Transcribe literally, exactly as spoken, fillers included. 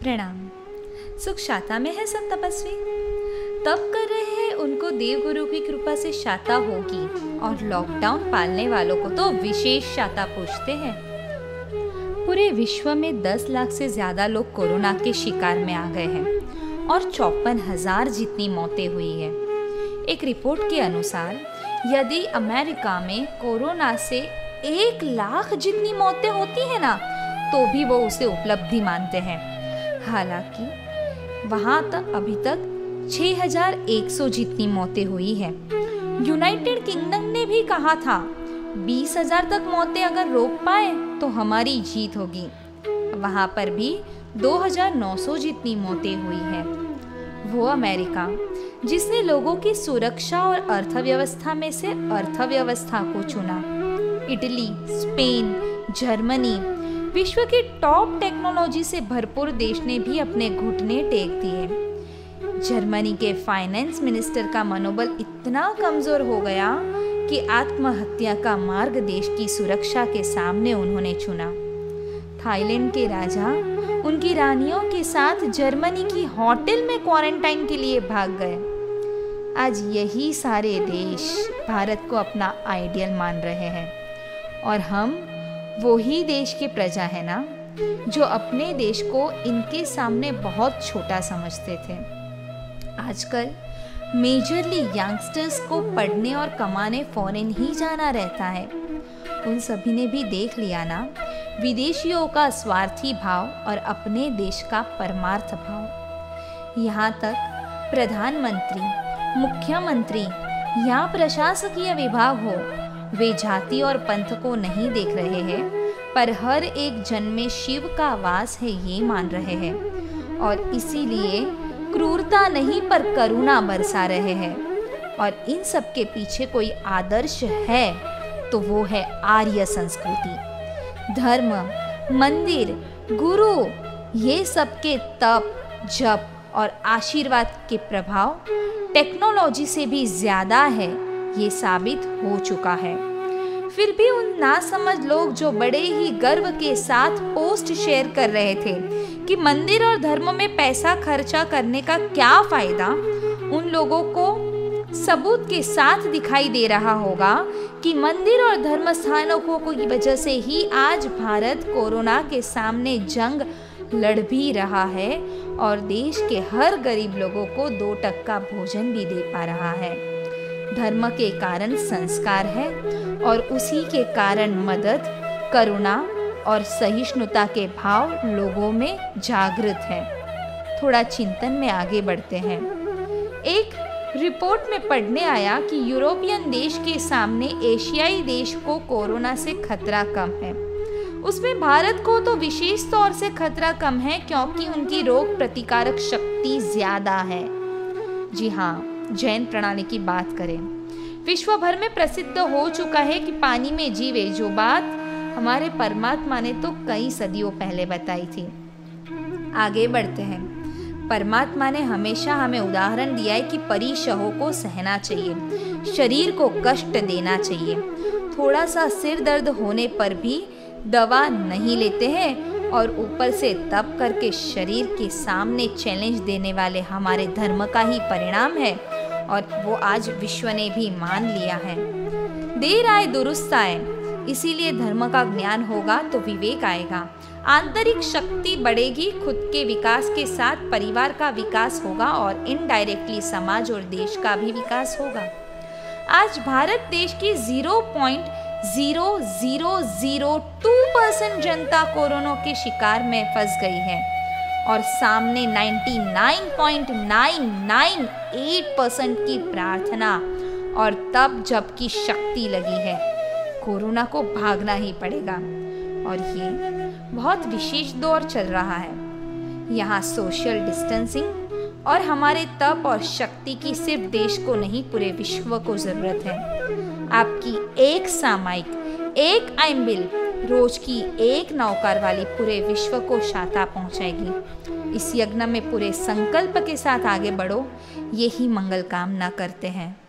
प्रणाम। सुख शाता में है सब तपस्वी, तप कर रहे हैं उनको देवगुरु की कृपा से शाता होगी, और लॉकडाउन पालने वालों को तो विशेष शाता पूछते हैं। पूरे विश्व में दस लाख से ज्यादा लोग कोरोना के शिकार में आ गए हैं और चौपन हजार जितनी मौतें हुई है। एक रिपोर्ट के अनुसार यदि अमेरिका में कोरोना से एक लाख जितनी मौतें होती है ना, तो भी वो उसे उपलब्धि मानते हैं। हालांकि वहां तक अभी तक छह हज़ार एक सौ जितनी मौतें हुई है। यूनाइटेड किंगडम ने भी कहा था बीस हज़ार तक मौतें अगर रोक पाए तो हमारी जीत होगी। वहां पर भी दो हज़ार नौ सौ जितनी मौतें हुई है। वो अमेरिका जिसने लोगों की सुरक्षा और अर्थव्यवस्था में से अर्थव्यवस्था को चुना। इटली, स्पेन, जर्मनी, विश्व के टॉप टेक्नोलॉजी से भरपूर देश ने भी अपने घुटने टेक दिए। जर्मनी के फाइनेंस मिनिस्टर का मनोबल इतना कमजोर हो गया कि आत्महत्या का मार्ग देश की सुरक्षा के सामने उन्होंने चुना। थाईलैंड के राजा उनकी रानियों के साथ जर्मनी की होटल में क्वारंटाइन के लिए भाग गए। आज यही सारे देश भारत को अपना आइडियल मान रहे हैं, और हम वो ही देश के प्रजा है ना, जो अपने देश को इनके सामने बहुत छोटा समझते थे। आजकल मेजरली यंगस्टर्स को पढ़ने और कमाने फॉरेन ही जाना रहता है। उन सभी ने भी देख लिया ना विदेशियों का स्वार्थी भाव और अपने देश का परमार्थ भाव। यहाँ तक प्रधानमंत्री, मुख्यमंत्री या प्रशासकीय विभाग हो, वे जाति और पंथ को नहीं देख रहे हैं, पर हर एक जन में शिव का वास है ये मान रहे हैं, और इसीलिए क्रूरता नहीं पर करुणा बरसा रहे हैं। और इन सब के पीछे कोई आदर्श है तो वो है आर्य संस्कृति। धर्म, मंदिर, गुरु, ये सब के तप, जप और आशीर्वाद के प्रभाव टेक्नोलॉजी से भी ज्यादा है, ये साबित हो चुका है। फिर भी उन नासमझ लोग जो बड़े ही गर्व के साथ पोस्ट शेयर कर रहे थे कि मंदिर और धर्म में पैसा खर्चा करने का क्या फायदा, उन लोगों को सबूत के साथ दिखाई दे रहा होगा कि मंदिर और धर्म स्थानों की वजह से ही आज भारत कोरोना के सामने जंग लड़ भी रहा है और देश के हर गरीब लोगों को दो टक का भोजन भी दे पा रहा है। धर्म के कारण संस्कार है, और उसी के कारण मदद, करुणा और सहिष्णुता के भाव लोगों में जागृत है। थोड़ा चिंतन में आगे बढ़ते हैं। एक रिपोर्ट में पढ़ने आया कि यूरोपियन देश के सामने एशियाई देश को कोरोना से खतरा कम है। उसमें भारत को तो विशेष तौर से खतरा कम है, क्योंकि उनकी रोग प्रतिकारक शक्ति ज्यादा है। जी हाँ, जैन प्रणाली की बात करें, विश्व भर में प्रसिद्ध हो चुका है कि पानी में जीवे, जो बात हमारे परमात्मा ने तो कई सदियों पहले बताई थी। आगे बढ़ते हैं। परमात्मा ने हमेशा हमें उदाहरण दिया है कि परिशहों को सहना चाहिए, शरीर को कष्ट देना चाहिए। थोड़ा सा सिर दर्द होने पर भी दवा नहीं लेते हैं, और ऊपर से तप करके शरीर के सामने चैलेंज देने वाले हमारे धर्म का ही परिणाम है, और वो आज विश्व ने भी मान लिया है। देर आए दुरुस्त आए, इसीलिए धर्म का ज्ञान होगा तो विवेक आएगा, आंतरिक शक्ति बढ़ेगी, खुद के विकास के साथ परिवार का विकास होगा, और इनडायरेक्टली समाज और देश का भी विकास होगा। आज भारत देश की zero point zero zero zero two percent जनता कोरोना के शिकार में फंस गई है, और सामने निन्यानवे पॉइंट नौ नौ आठ परसेंट की प्रार्थना और तब जप की शक्ति लगी है। कोरोना को भागना ही पड़ेगा, और ये बहुत विशेष दौर चल रहा है। यहाँ सोशल डिस्टेंसिंग और हमारे तप और शक्ति की सिर्फ देश को नहीं, पूरे विश्व को जरूरत है। आपकी एक सामायिक, एक आइम्बिल, रोज की एक नौकार वाली पूरे विश्व को शाता पहुंचाएगी। इस यज्ञ में पूरे संकल्प के साथ आगे बढ़ो, यही मंगल कामना करते हैं।